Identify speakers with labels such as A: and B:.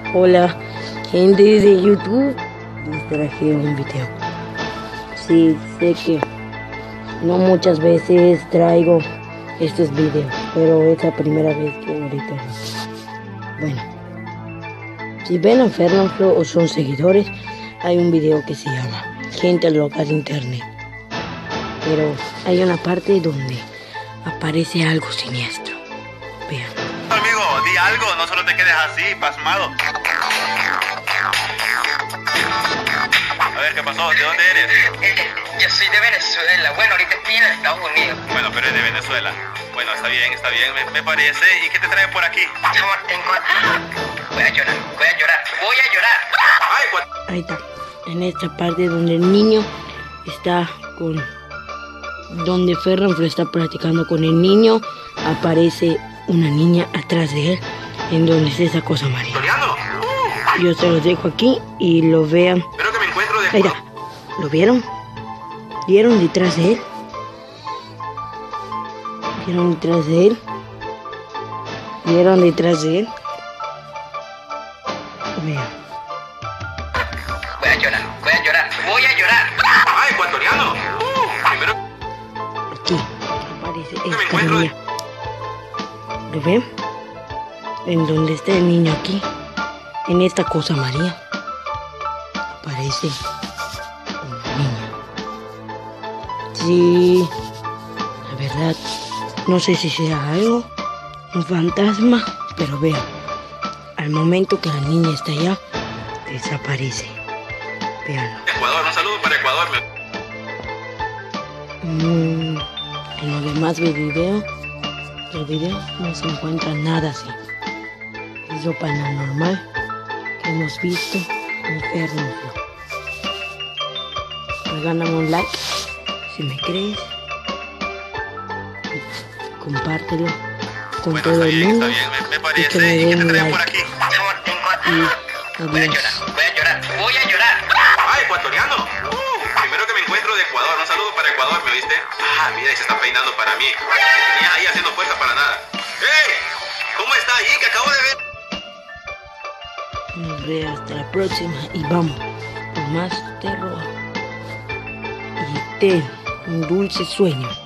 A: Hola, gente de YouTube. Les traje un video. Sí, sé que no muchas veces traigo estos videos, pero es la primera vez que ahorita. Bueno, si ven a Fernanfloo o son seguidores, hay un video que se llama Gente loca de internet. Pero hay una parte donde aparece algo siniestro. Vean.
B: Amigo, di algo, no solo te quedes así, pasmado. A ver, ¿qué pasó? ¿De dónde eres?
C: Yo soy de Venezuela. Bueno, ahorita estoy en Estados Unidos.
B: Bueno, pero es de Venezuela. Bueno, está bien, me parece. ¿Y qué te trae por aquí?
C: Amor, voy a llorar.
B: Ay,
A: Ahí está. En esta parte donde el niño está con... Donde Fernanfloo está practicando con el niño, aparece una niña atrás de él, en donde es esa cosa amarilla.
B: ¿Toriano?
A: Yo se los dejo aquí y lo vean.
B: Espero que me encuentro de...
A: Ahí está. ¿Lo vieron? ¿Vieron detrás de él? ¿Vieron detrás de él? ¿Vieron detrás de él? Vean.
C: Voy a llorar.
B: Ay, ecuatoriano. Primero
A: Aquí aparece
B: que me
A: esta
B: encuentro de...
A: niña. ¿Lo ven? En donde está el niño aquí, en esta cosa amarilla, aparece una niña. Sí, la verdad, no sé si sea algo, un fantasma, pero vean, al momento que la niña está allá, desaparece. Vean.
B: Ecuador, un saludo para Ecuador.
A: En los demás videos no se encuentra nada así. Es lo paranormal que hemos visto en Fernanfloo. Regálame un like si me crees. Compártelo con
B: Bueno,
A: todo
B: está
A: el
B: bien,
A: mundo.
B: me
A: Y que
B: parece.
A: me
B: ¿Y qué te
A: den
B: trae
A: like.
B: por aquí?
C: Amor,
A: Y adiós.
C: Voy a llorar.
B: Ay, ecuatoriano. Primero que me encuentro de Ecuador. Un saludo para Ecuador, ¿me viste? Ah, mira, y se está peinando para mí. Que tenía ahí haciendo fuerza para nada. ¡Hey! ¿Cómo está ahí? Que acabo de ver.
A: Nos vemos hasta la próxima y vamos por más terror. Y ten un dulce sueño.